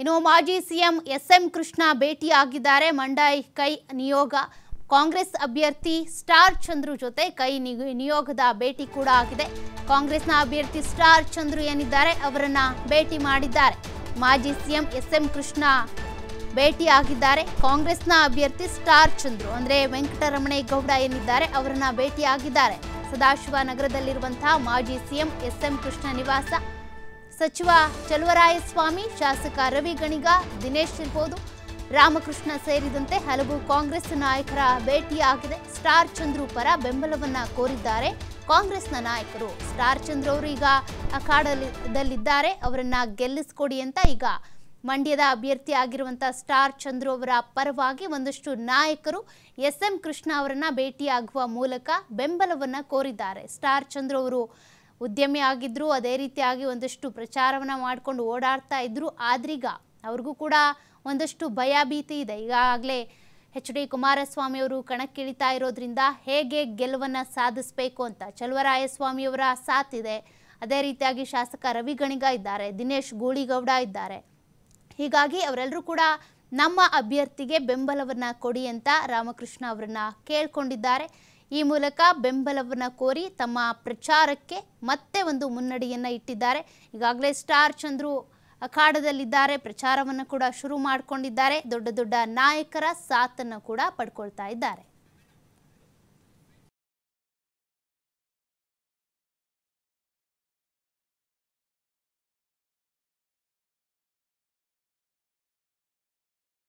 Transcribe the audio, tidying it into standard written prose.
ಇನ್ನು ಮಾಜಿ CM SM Krishna ಭೇಟಿಯಾಗಿದ್ದಾರೆ. ಮಂಡೈ ಕೈ ನಿಯೋಗ ಕಾಂಗ್ರೆಸ್ ಅಭ್ಯರ್ಥಿ ಸ್ಟಾರ್ ಚಂದ್ರು ಜೊತೆ ಕೈ ನಿಯೋಗದ ಭೇಟಿ ಕೂಡ ಆಗಿದೆ. ಕಾಂಗ್ರೆಸ್ನ ಅಭ್ಯರ್ಥಿ ಸ್ಟಾರ್ ಚಂದ್ರು ಏನಿದ್ದಾರೆ ಅವರನ್ನ ಭೇಟಿ ಮಾಡಿದ್ದಾರೆ. ಮಾಜಿ ಸಿಎಂ ಎಸ್ಎಂ ಕೃಷ್ಣ ಭೇಟಿಯಾಗಿದ್ದಾರೆ. ಕಾಂಗ್ರೆಸ್ನ ಅಭ್ಯರ್ಥಿ ಸ್ಟಾರ್ ಚಂದ್ರು ಅಂದ್ರೆ ವೆಂಕಟರಮಣೇಗೌಡ ಏನಿದ್ದಾರೆ ಅವರನ್ನ ಭೇಟಿಯಾಗಿದ್ದಾರೆ. ಸದಾಶಿವನಗರದಲ್ಲಿರುವಂತಹ ಮಾಜಿ ಸಿಎಂ ಎಸ್ಎಂ ಕೃಷ್ಣ ನಿವಾಸ ಸಚಿವ ಚಲುವರಾಯಸ್ವಾಮಿ, ಶಾಸಕ ರವಿ ಗಣಿಗ, ದಿನೇಶ್ ಇರ್ಬೋದು, ರಾಮಕೃಷ್ಣ ಸೇರಿದಂತೆ ಹಲವು ಕಾಂಗ್ರೆಸ್ ನಾಯಕರ ಭೇಟಿಯಾಗಿದೆ. ಸ್ಟಾರ್ ಚಂದ್ರು ಪರ ಬೆಂಬಲವನ್ನ ಕೋರಿದ್ದಾರೆ ಕಾಂಗ್ರೆಸ್ನ ನಾಯಕರು. ಸ್ಟಾರ್ ಚಂದ್ರು ಅವರು ಈಗ ಅಖಾಡದಲ್ಲಿದ್ದಾರೆ, ಅವರನ್ನ ಗೆಲ್ಲಿಸ್ಕೊಡಿ ಅಂತ ಈಗ ಮಂಡ್ಯದ ಅಭ್ಯರ್ಥಿ ಆಗಿರುವಂತಹ ಸ್ಟಾರ್ ಚಂದ್ರು ಅವರ ಪರವಾಗಿ ಒಂದಷ್ಟು ನಾಯಕರು ಎಸ್ಎಂ ಕೃಷ್ಣ ಅವರನ್ನ ಭೇಟಿಯಾಗುವ ಮೂಲಕ ಬೆಂಬಲವನ್ನ ಕೋರಿದ್ದಾರೆ. ಸ್ಟಾರ್ ಚಂದ್ರು ಅವರು ಉದ್ಯಮಿ ಆಗಿದ್ರು, ಅದೇ ರೀತಿಯಾಗಿ ಒಂದಷ್ಟು ಪ್ರಚಾರವನ್ನ ಮಾಡಿಕೊಂಡು ಓಡಾಡ್ತಾ ಇದ್ರು. ಆದ್ರೀಗ ಅವ್ರಿಗೂ ಕೂಡ ಒಂದಷ್ಟು ಭಯ ಭೀತಿ ಇದೆ. ಈಗಾಗಲೇ ಎಚ್ ಡಿ ಕುಮಾರಸ್ವಾಮಿ ಅವರು ಕಣಕ್ಕಿಳಿತಾ ಇರೋದ್ರಿಂದ ಹೇಗೆ ಗೆಲುವನ್ನು ಸಾಧಿಸಬೇಕು ಅಂತ ಚಲುವರಾಯಸ್ವಾಮಿ ಅವರ ಸಾಥ್ ಇದೆ. ಅದೇ ರೀತಿಯಾಗಿ ಶಾಸಕ ರವಿ ಗಣಿಗ ಇದ್ದಾರೆ, ದಿನೇಶ್ ಗೂಳಿಗೌಡ ಇದ್ದಾರೆ. ಹೀಗಾಗಿ ಅವರೆಲ್ಲರೂ ಕೂಡ ನಮ್ಮ ಅಭ್ಯರ್ಥಿಗೆ ಬೆಂಬಲವನ್ನ ಕೊಡಿ ಅಂತ ರಾಮಕೃಷ್ಣ ಅವರನ್ನ ಕೇಳ್ಕೊಂಡಿದ್ದಾರೆ. ಈ ಮೂಲಕ ಬೆಂಬಲವನ್ನ ಕೋರಿ ತಮ್ಮ ಪ್ರಚಾರಕ್ಕೆ ಮತ್ತೆ ಒಂದು ಮುನ್ನಡೆಯನ್ನ ಇಟ್ಟಿದ್ದಾರೆ. ಈಗಾಗಲೇ ಸ್ಟಾರ್ ಚಂದ್ರು ಅಖಾಡದಲ್ಲಿದ್ದಾರೆ, ಪ್ರಚಾರವನ್ನು ಕೂಡ ಶುರು ಮಾಡಿಕೊಂಡಿದ್ದಾರೆ. ದೊಡ್ಡ ದೊಡ್ಡ ನಾಯಕರ ಸಾಥನ್ನು ಕೂಡ ಪಡ್ಕೊಳ್ತಾ ಇದ್ದಾರೆ.